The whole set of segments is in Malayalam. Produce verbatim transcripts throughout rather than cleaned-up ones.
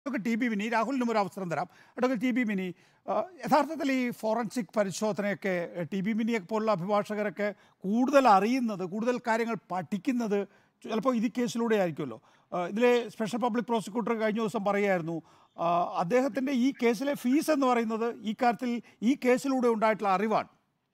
അഡ്വക്കേറ്റ് ടി ബി മിനി, രാഹുലിനും ഒരു അവസരം തരാം. അഡ്വക്കേറ്റ് ടി ബി മിനി, യഥാർത്ഥത്തിൽ ഈ ഫോറൻസിക് പരിശോധനയൊക്കെ ടി ബി മിനിയെ പോലുള്ള അഭിഭാഷകരൊക്കെ കൂടുതൽ അറിയുന്നത്, കൂടുതൽ കാര്യങ്ങൾ പഠിക്കുന്നത് ചിലപ്പോൾ ഈ കേസിലൂടെ ആയിരിക്കുമല്ലോ. ഇതിലെ സ്പെഷ്യൽ പബ്ലിക് പ്രോസിക്യൂട്ടർ കഴിഞ്ഞ ദിവസം പറയുമായിരുന്നു അദ്ദേഹത്തിൻ്റെ ഈ കേസിലെ ഫീസ് എന്ന് പറയുന്നത് ഈ കാര്യത്തിൽ ഈ കേസിലൂടെ ഉണ്ടായിട്ടുള്ള അറിവാണ്.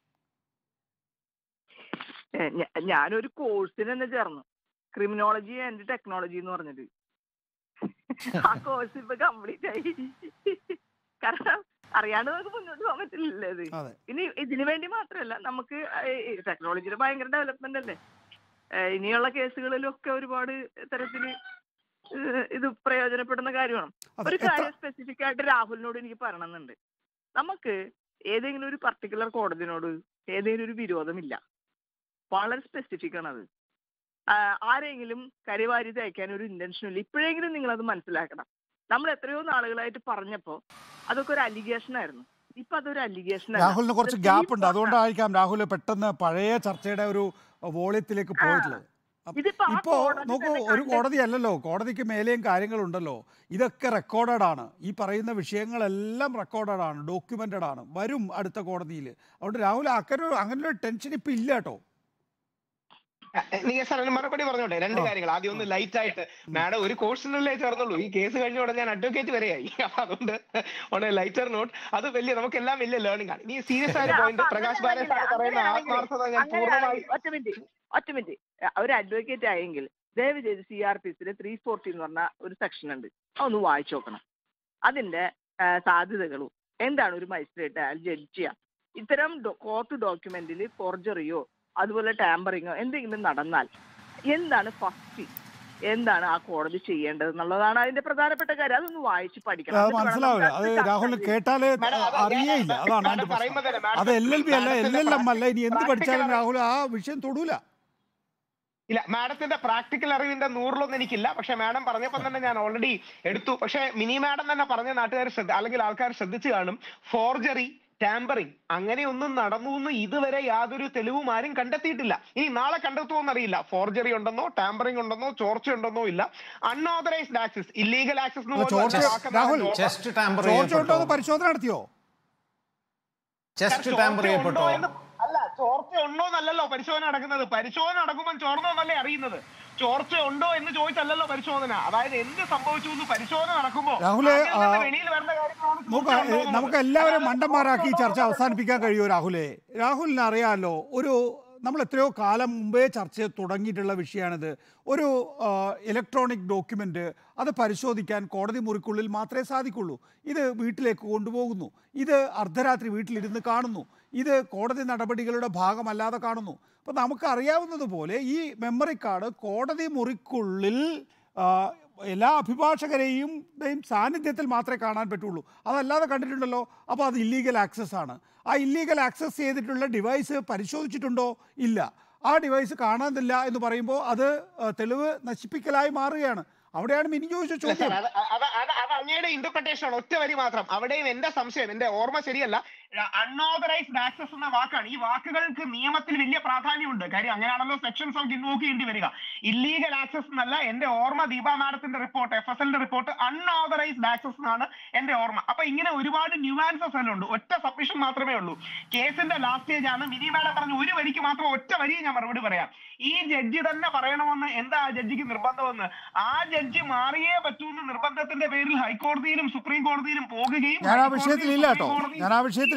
ഞാനൊരു കോഴ്സിന് തന്നെ ചേർന്നു, ക്രിമിനോളജി ആൻഡ് ടെക്നോളജി എന്ന് പറഞ്ഞത്. ആ കോഴ്സ് ഇപ്പൊ കംപ്ലീറ്റ് ആയി. കാരണം അറിയാണ്ട് നമുക്ക് മുന്നോട്ട് പോകാൻ പറ്റില്ലല്ലോ ഇത്. ഇനി ഇതിനു വേണ്ടി മാത്രമല്ല, നമുക്ക് ടെക്നോളജിയുടെ ഭയങ്കര ഡെവലപ്മെന്റ് അല്ലേ. ഇനിയുള്ള കേസുകളിലൊക്കെ ഒരുപാട് തരത്തില് ഇത് പ്രയോജനപ്പെടുന്ന കാര്യമാണ്. ഒരു കാര്യം സ്പെസിഫിക് ആയിട്ട് രാഹുലിനോട് എനിക്ക് പറയണമെന്നുണ്ട്. നമുക്ക് ഏതെങ്കിലും ഒരു പർട്ടിക്കുലർ കോടതിനോട് ഏതെങ്കിലും ഒരു വിരോധമില്ല, വളരെ സ്പെസിഫിക് ആണ് അത്. ആരെങ്കിലും കരിവാരി തയ്ക്കാൻ ഒരു ഇന്റൻഷനും ഇല്ല. ഇപ്പോഴെങ്കിലും നിങ്ങളത് മനസ്സിലാക്കണം. നമ്മൾ എത്രയോ നാളുകളായിട്ട് പറഞ്ഞപ്പോ അതൊക്കെ ഒരു അലിഗേഷൻ ആയിരുന്നു. ഇപ്പൊ അതൊരു അലിഗേഷൻ. രാഹുലിന് കുറച്ച് ഗ്യാപ്പ് ഉണ്ട്, അതുകൊണ്ടായിരിക്കാം രാഹുൽ പെട്ടെന്ന് പഴയ ചർച്ചയുടെ ഒരു വോളിയത്തിലേക്ക് പോയിട്ടുള്ളത്. ഇപ്പോ നോക്കൂ, ഒരു കോടതി അല്ലല്ലോ, കോടതിക്ക് മേലെയും കാര്യങ്ങളുണ്ടല്ലോ. ഇതൊക്കെ റെക്കോർഡഡ് ആണ്. ഈ പറയുന്ന വിഷയങ്ങളെല്ലാം റെക്കോർഡഡ് ആണ്, ഡോക്യുമെന്റഡ് ആണ്, വരും അടുത്ത കോടതിയിൽ. അതുകൊണ്ട് രാഹുൽ അങ്ങനെ അങ്ങനെ ഒരു ടെൻഷൻ ഇപ്പൊ ഇല്ല കേട്ടോ. മറുപടി പറഞ്ഞോട്ടെ, രണ്ട് കാര്യങ്ങൾ. ആദ്യം ഒന്ന് ലൈറ്റ് ആയിട്ട്, മാഡം ഒരു കോഴ്സിനല്ലേ ചേർന്നുള്ളൂ, ഈ കേസ് കഴിഞ്ഞ ഉടനെ ഞാൻ അഡ്വക്കേറ്റ് വരെയായി. അതുകൊണ്ട് ഓൺ എ ലൈറ്റർ നോട്ട്, അത് വലിയ നമുക്കെല്ലാം വലിയ ലേണിംഗ് ആണ്. ഇനി സീരിയസ് ആയ പോയിന്റ്, പ്രകാശ് ബാലൻ പറയുന്ന ആത്മാർത്ഥത ഞാൻ പൂർണ്ണമായി. ഒറ്റ മിനിറ്റ് ഒറ്റ മിനിറ്റ് ഒരു അഡ്വക്കേറ്റ് ആയെങ്കിൽ ദയവ് ചെയ്ത് സി ആർ പി സിയിലെ ത്രീ ഫോർട്ടി എന്ന് പറഞ്ഞ ഒരു സെക്ഷൻ ഉണ്ട്, അതൊന്ന് വായിച്ചു നോക്കണം. അതിന്റെ സാധ്യതകളും എന്താണ് ഒരു മജിസ്ട്രേറ്റ് അയാൾ ജഡ്ജ് ചെയ്യാം. ഇത്തരം കോർട്ട് ഡോക്യുമെന്റിൽ ഫോർജറിയോ അതുപോലെ ടാമ്പറിങ്ങോ എന്തെങ്കിലും നടന്നാൽ എന്താണ് ഫസ്റ്റ്, എന്താണ് ആ കോടതി ചെയ്യേണ്ടത് എന്നുള്ളതാണ് അതിന്റെ പ്രധാനപ്പെട്ട കാര്യം. അതൊന്ന് വായിച്ച് പഠിക്കണം. മനസ്സിലാവില്ല, അത് രാഹുൽ കേട്ടാലേ അറിയേയില്ല. അതാണ് അത് എൽ എൽ ബി അല്ല, എൽ എൽ എം അല്ല. ഇനി എന്ത് പഠിച്ചാലും രാഹുൽ ആ വിഷയം തൊടൂല. ഇല്ല, മാഡത്തിന്റെ പ്രാക്ടിക്കൽ അറിവിന്റെ നൂറിലൊന്നും എനിക്കില്ല. പക്ഷെ മാഡം പറഞ്ഞപ്പോൾ തന്നെ ഞാൻ ഓൾറെഡി എടുത്തു. പക്ഷെ മിനി മാഡം തന്നെ പറഞ്ഞ നാട്ടുകാർ ശ്രദ്ധ അല്ലെങ്കിൽ ആൾക്കാർ ശ്രദ്ധിച്ചു കാണും, ഫോർജറി, ടാമ്പറിങ് അങ്ങനെയൊന്നും നടന്നു എന്ന് ഇതുവരെ യാതൊരു തെളിവും ആരും കണ്ടെത്തിയിട്ടില്ല. ഇനി നാളെ കണ്ടെത്തുമോന്നറിയില്ല. ഫോർജറി ഉണ്ടെന്നോ ടാമ്പറിങ് ഉണ്ടെന്നോ ചോർച്ച ഉണ്ടെന്നോ ഇല്ല. അൺഓതറൈസ്ഡ് ആക്സസ്, ഇല്ലീഗൽ ആക്സസ് പരിശോധന നടത്തിയോ? അല്ല, ചോർച്ച ഉണ്ടോ എന്നല്ലല്ലോ പരിശോധന നടക്കുന്നത്. പരിശോധന നടക്കുമ്പോൾ ചോർന്നോ എന്നല്ലേ അറിയുന്നത്. ചോർച്ച ഉണ്ടോ എന്ന് ചോദിച്ചല്ലോ പരിശോധന. അതായത് എന്ത് സംഭവിച്ചു എന്ന് പരിശോധന നടക്കുമ്പോൾ വെളിയിൽ വരുന്ന കാര്യങ്ങളാണ്. നമുക്ക് എല്ലാവരും മണ്ടന്മാരാക്കി ചർച്ച അവസാനിപ്പിക്കാൻ കഴിയുമോ രാഹുലെ? രാഹുലിന് അറിയാമല്ലോ, ഒരു നമ്മൾ എത്രയോ കാലം മുമ്പേ ചർച്ച തുടങ്ങിയിട്ടുള്ള വിഷയമാണിത്. ഒരു ഇലക്ട്രോണിക് ഡോക്യുമെൻ്റ് അത് പരിശോധിക്കാൻ കോടതി മുറിക്കുള്ളിൽ മാത്രമേ സാധിക്കുള്ളൂ. ഇത് വീട്ടിലേക്ക് കൊണ്ടുപോകുന്നു, ഇത് അർദ്ധരാത്രി വീട്ടിലിരുന്ന് കാണുന്നു, ഇത് കോടതി നടപടികളുടെ ഭാഗമല്ലാതെ കാണുന്നു. അപ്പോൾ നമുക്കറിയാവുന്നതുപോലെ ഈ മെമ്മറി കാർഡ് കോടതി മുറിക്കുള്ളിൽ എല്ലാ അഭിഭാഷകരെയും സാന്നിധ്യത്തിൽ മാത്രമേ കാണാൻ പറ്റുള്ളൂ. അതല്ലാതെ കണ്ടിട്ടുണ്ടല്ലോ. അപ്പോൾ അത് ഇല്ലീഗൽ ആക്സസ് ആണ്. ആ ഇല്ലീഗൽ ആക്സസ് ചെയ്തിട്ടുള്ള ഡിവൈസ് പരിശോധിച്ചിട്ടുണ്ടോ? ഇല്ല. ആ ഡിവൈസ് കാണാനില്ല എന്ന് പറയുമ്പോൾ അത് തെളിവ് നശിപ്പിക്കലായി മാറുകയാണ്. അവിടെയാണ് മിനി ചോദിച്ച ചോദ്യം. അത് അങ്ങയുടെ ഇന്റർപ്രിട്ടേഷൻ ആണ്, ഒറ്റ വരി മാത്രം. അവിടെയും എന്റെ സംശയം, എന്റെ ഓർമ്മ ശരിയല്ല, അൺഓതറൈസ്ഡ് ആക്സസ് എന്ന വാക്കാണ്. ഈ വാക്കുകൾക്ക് നിയമത്തിൽ വലിയ പ്രാധാന്യമുണ്ട്. കാര്യം അങ്ങനെയാണല്ലോ സെക്ഷൻസ് ഓഫ് ഇൻവോക്ക് ചെയ്യേണ്ടി വരിക. ഇല്ലീഗൽ ആക്സസ് എന്നല്ല എന്റെ ഓർമ്മ. ദീപ മാഡത്തിന്റെ റിപ്പോർട്ട്, എഫ് എസ് എല്ലിന്റെ റിപ്പോർട്ട് അൺഓതറൈസ്ഡ് ആക്സസ് എന്നാണ് എന്റെ ഓർമ്മ. അപ്പൊ ഇങ്ങനെ ഒരുപാട് ന്യൂവാൻസസ് എല്ലാം ഉണ്ട്. ഒറ്റ സബ്മിഷൻ മാത്രമേ ഉള്ളൂ. കേസിന്റെ ലാസ്റ്റ് സ്റ്റേജ് ആണ്. മിനി മാഡം പറഞ്ഞു ഒരു വരിക്ക് മാത്രം ഒറ്റ വരിയെ ഞാൻ മറുപടി പറയാം. ഈ ജഡ്ജി തന്നെ പറയണമെന്ന് എന്താ ആ ജഡ്ജിക്ക് നിർബന്ധമെന്ന്? ആ ജഡ്ജി മാറിയേ പറ്റൂന്ന് നിർബന്ധത്തിന്റെ പേരിൽ ഹൈക്കോടതിയിലും സുപ്രീം കോടതിയിലും പോകുകയും ഞാൻ ആ വിഷയത്തിലില്ല കേട്ടോ, ഞാൻ ആ വിഷയത്തിലില്ല.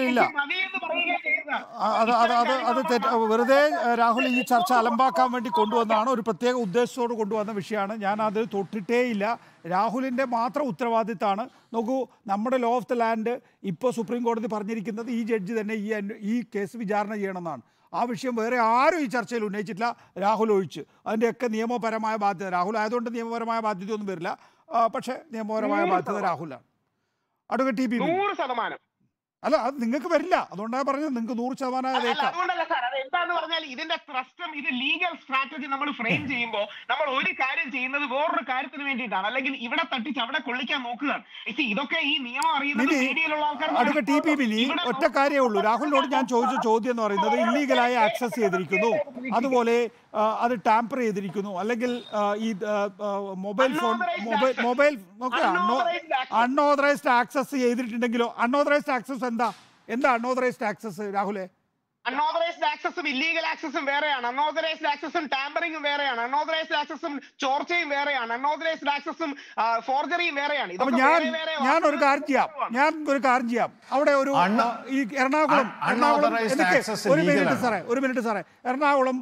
അത് അത് അത് അത് തെറ്റ്. വെറുതെ രാഹുൽ ഈ ചർച്ച അലമ്പാക്കാൻ വേണ്ടി കൊണ്ടുവന്നതാണ്, ഒരു പ്രത്യേക ഉദ്ദേശത്തോട് കൊണ്ടുവന്ന വിഷയമാണ്. ഞാൻ അത് തൊട്ടിട്ടേ ഇല്ല. രാഹുലിൻ്റെ മാത്രം ഉത്തരവാദിത്തമാണ്. നോക്കൂ, നമ്മുടെ ലോ ഓഫ് ദ ലാൻഡ് ഇപ്പോൾ സുപ്രീം കോടതി പറഞ്ഞിരിക്കുന്നത് ഈ ജഡ്ജി തന്നെ ഈ ഈ കേസ് വിചാരണ ചെയ്യണമെന്നാണ്. ആ വിഷയം വേറെ ആരും ഈ ചർച്ചയിൽ ഉന്നയിച്ചിട്ടില്ല, രാഹുൽ ഒഴിച്ച്. അതിൻ്റെയൊക്കെ നിയമപരമായ ബാധ്യത രാഹുൽ ആയതുകൊണ്ട് നിയമപരമായ ബാധ്യതയൊന്നും വരില്ല. പക്ഷേ നിയമപരമായ ബാധ്യത രാഹുലാണ്. അഡ്വക്കേറ്റ് ടി ബി നൂറ് ശതമാനം അല്ല, അത് നിങ്ങൾക്ക് വരില്ല. അതുകൊണ്ടാണ് പറഞ്ഞത് നിങ്ങൾക്ക് നൂറ് ശതമാനം എന്താന്ന് പറഞ്ഞാൽ ഇതിന്റെ പ്രശ്നം, ഇത് ലീഗൽ സ്ട്രാറ്റജി നമ്മൾ ഫ്രെയിം ചെയ്യുമ്പോൾ നമ്മൾ ഒരു കാര്യം ചെയ്യുന്നത് വേറൊരു കാര്യത്തിന് വേണ്ടിയിട്ടാണ്, അല്ലെങ്കിൽ ഇവിടെ തട്ടിച്ച് അവിടെ കൊള്ളിക്കാൻ നോക്കുകയാണ്. ഇതൊക്കെ ഈ നിയമം അറിയുന്നത് മീഡിയയിലുള്ള ആൾക്കാർ ടി പി മിനി ഒറ്റ കാര്യമേ ഉള്ളൂ. രാഹുലിനോട് ഞാൻ ചോദിച്ച ചോദ്യം എന്ന് പറയുന്നത് ഇല്ലീഗലായി ആക്സസ് ചെയ്തിരിക്കുന്നു, അതുപോലെ അത് ടാമ്പർ ചെയ്തിരിക്കുന്നു, അല്ലെങ്കിൽ ഈ mobile phone mobile mobile unauthorised access ചെയ്തിട്ടുണ്ടെങ്കിലോ? അൺഓതറൈസ്ഡ് ആക്സസ് എന്താ എന്താ അൺഓതറൈസ്ഡ് ആക്സസ് രാഹുലെ? അൺഓതറൈസ്ഡ് ആക്സസും ഇല്ലീഗൽ ആക്സസും വേറെയാണ്. അൺഓതറൈസ്ഡ് ആക്സസും ടാമ്പറിംഗും വേറെയാണ്. അൺഓതറൈസ്ഡ് ആക്സസും ചോർച്ചയും വേറെയാണ്. അൺഓതറൈസ്ഡ് ആക്സസും ഫോർജറിയും വേറെയാണ്. ഞാൻ ഞാൻ ഒരു കാര്യം ചെയ്യാം ഞാൻ ഒരു കാര്യം ചെയ്യാം അവിടെ ഒരു ഈ എറണാകുളം എറണാകുളം എനിക്ക് ഒരു മിനിറ്റ് സാറേ ഒരു മിനിറ്റ് സാറേ എറണാകുളം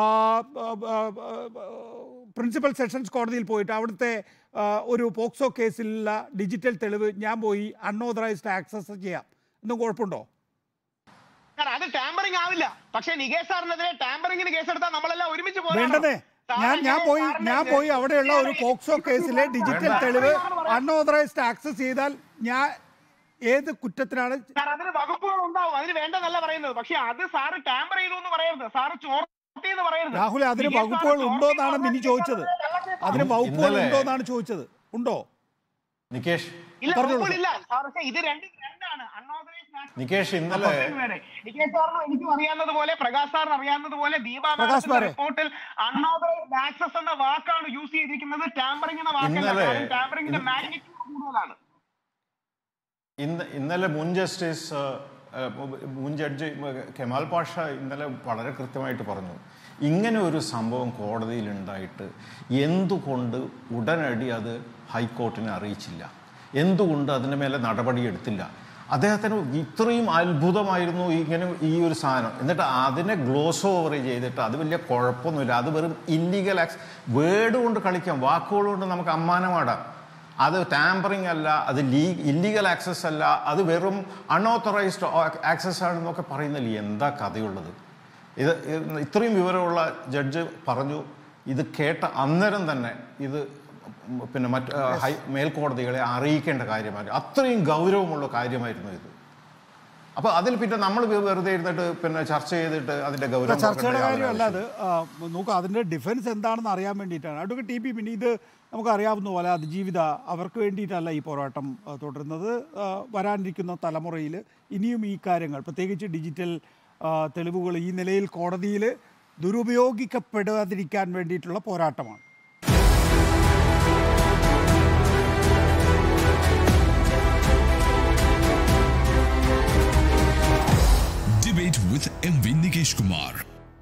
പ്രിൻസിപ്പൽ സെഷൻസ് കോടതിയിൽ പോയിട്ട് അവിടുത്തെ ഒരു പോക്സോ കേസിലുള്ള ഡിജിറ്റൽ തെളിവ് ഞാൻ പോയി അൺഓതറൈസ്ഡ് ആക്സസ് ചെയ്യാം, ഒന്നും കുഴപ്പമുണ്ടോ? അത് ടാമ്പറിംഗ് ആവില്ല. പക്ഷേ നികേഷ് സാറിനെതിരെ ടാമ്പറിംഗിന് കേസെടുത്താൽ നമ്മളെല്ലാം ഒരുമിച്ച് വേണ്ടതേ. ഞാൻ ഞാൻ പോയി ഞാൻ പോയി അവിടെയുള്ള ഒരു പോക്സോ കേസിലെ ഡിജിറ്റൽ തെളിവ് അൺഓതറൈസ്ഡ് ആക്സസ് ചെയ്താൽ ഞാൻ ഏത് കുറ്റത്തിനാണ്? അതിന് വകുപ്പുകൾ ഉണ്ടാവും, അതിന് വേണ്ടതല്ല പറയുന്നത്. പക്ഷെ അത് സാറ് ടാമ്പർ ചെയ്തു എന്ന് പറയരുത്, സാറ് ചോർത്തിയെന്ന് പറയരുത്. രാഹുൽ, അതിന് വകുപ്പുകൾ ഉണ്ടോ എന്നാണ് മിനി ചോദിച്ചത്. അതിന് വകുപ്പുകൾ ഉണ്ടോ എന്നാണ് ചോദിച്ചത്. ഉണ്ടോ നികേഷ്? നികേഷ് ഇന്നലെ നികേഷ് സാറിന് എനിക്കും അറിയാവുന്നതുപോലെ പ്രകാശ് സാറിന് അറിയാവുന്നതുപോലെ ദീപാവലി റിപ്പോർട്ടിൽ അൺഓതറൈസ്ഡ് ആക്സസ് എന്ന വാക്കാണ് യൂസ് ചെയ്തിരിക്കുന്നത്, ടാമ്പറിംഗ് എന്ന വാക്കല്ല. ടാമ്പറിംഗിന്റെ മാഗ്നിറ്റ്യൂഡ് കൂടുതലാണ്. ഇന്നലെ മുൻ ജസ്റ്റിസ് മുൻ ജഡ്ജി കെമാൽ പാഷ ഇന്നലെ വളരെ കൃത്യമായിട്ട് പറഞ്ഞു, ഇങ്ങനെ ഒരു സംഭവം കോടതിയിൽ ഉണ്ടായിട്ട് എന്തുകൊണ്ട് ഉടനടി അത് ഹൈക്കോർട്ടിനെ അറിയിച്ചില്ല, എന്തുകൊണ്ട് അതിൻ്റെ മേലെ നടപടിയെടുത്തില്ല? അദ്ദേഹത്തിന് ഇത്രയും അത്ഭുതമായിരുന്നു ഇങ്ങനെ ഈ ഒരു സാധനം. എന്നിട്ട് അതിനെ ഗ്ലോസ് ഓവർ ചെയ്തിട്ട് അത് വലിയ കുഴപ്പമൊന്നുമില്ല, അത് വെറും ഇല്ലീഗൽ ആക്സ്, വേർഡ് കൊണ്ട് കളിക്കാം, വാക്കുകൾ കൊണ്ട് നമുക്ക് അമ്മാനമാടാം. അത് ടാമ്പറിംഗ് അല്ല, അത് ലീ ഇല്ലീഗൽ ആക്സസ് അല്ല, അത് വെറും അൺഓത്തറൈസ്ഡ് ആക്സസ് ആണെന്നൊക്കെ പറയുന്നില്ല. എന്താ കഥയുള്ളത്? ഇത് ഇത്രയും വിവരമുള്ള ജഡ്ജ് പറഞ്ഞു. ഇത് കേട്ട അന്നേരം തന്നെ ഇത് പിന്നെ മറ്റ് ഹൈ മേൽക്കോടതികളെ അറിയിക്കേണ്ട കാര്യമായിരുന്നു. അത്രയും ഗൗരവമുള്ള കാര്യമായിരുന്നു ഇത്. അപ്പൊ അതിൽ പിന്നെ നമ്മൾ വെറുതെ ഇരുന്നിട്ട് പിന്നെ ചർച്ച ചെയ്തിട്ട് അതിന്റെ ഗൗരവം ചർച്ചയുടെ കാര്യമല്ല അത്. നോക്കുക, അതിന്റെ ഡിഫൻസ് എന്താണെന്ന് അറിയാൻ വേണ്ടിയിട്ടാണ്. അഡ്വക്കേറ്റ് ടി പി പിന്നെ ഇത് നമുക്കറിയാവുന്ന പോലെ അതിജീവിത അവർക്ക് വേണ്ടിയിട്ടല്ല ഈ പോരാട്ടം തുടരുന്നത്. വരാനിരിക്കുന്ന തലമുറയിൽ ഇനിയും ഈ കാര്യങ്ങൾ, പ്രത്യേകിച്ച് ഡിജിറ്റൽ തെളിവുകൾ ഈ നിലയിൽ കോടതിയിൽ ദുരുപയോഗിക്കപ്പെടാതിരിക്കാൻ വേണ്ടിയിട്ടുള്ള പോരാട്ടമാണ്.